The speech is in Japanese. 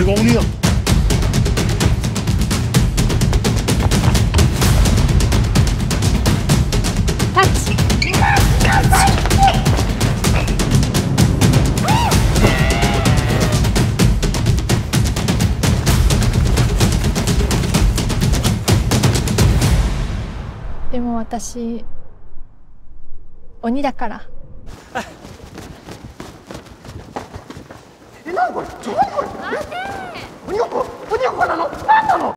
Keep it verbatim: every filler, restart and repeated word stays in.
が鬼や。 タッチ。でも私鬼だから。 え、なにこれ？ちょ、なにこれ？鬼ごっこ？鬼ごっこなの？なんなの？